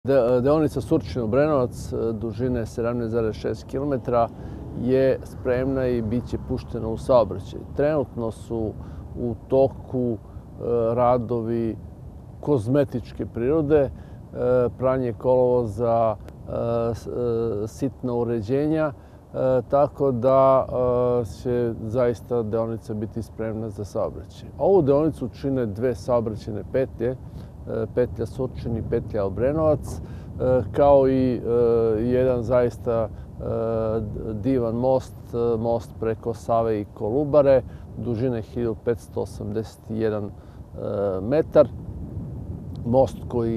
Deonica Surčin-Obrenovac dužine 17,6 km je spremna i bit će puštena u saobraćaj. Trenutno su u toku radovi kozmetičke prirode, pranje kolovoza, sitna uređenja, tako da će zaista deonica biti spremna za saobraćaj. Ovu deonicu čine dve saobraćajne petlje, petlja Surčin i petlja Obrenovac, kao i jedan zaista divan most preko Save i Kolubare, dužine 1581 metar. Most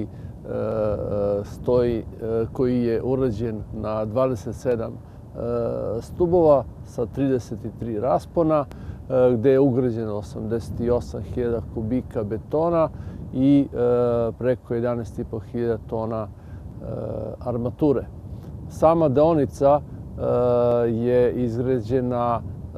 koji je urađen na 27 stubova sa 33 raspona, gde je ugrađeno 88.000 kubika betona i preko 11.500 tona armature. Sama deonica je izgrađena,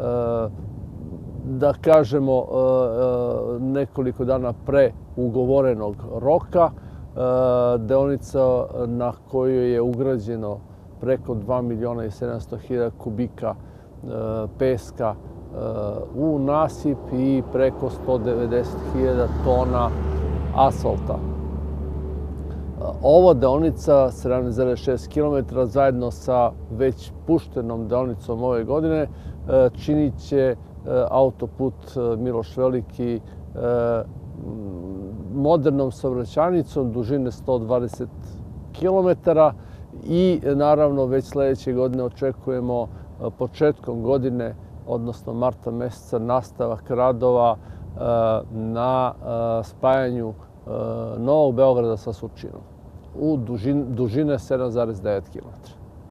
da kažemo, nekoliko dana pre ugovorenog roka. Deonica na kojoj je ugrađeno preko 2.700.000 kubika peska u nasip i preko 190.000 tona asfalta. Ova deonica 17,6 km zajedno sa već puštenom deonicom ove godine činit će autoput Miloš Veliki modernom saobraćajnicom dužine 120 km i naravno već sledeće godine očekujemo početkom godine, odnosno marta meseca, nastavak radova na spajanju Novog Beograda sa Surčinom u dužine 7,9 km.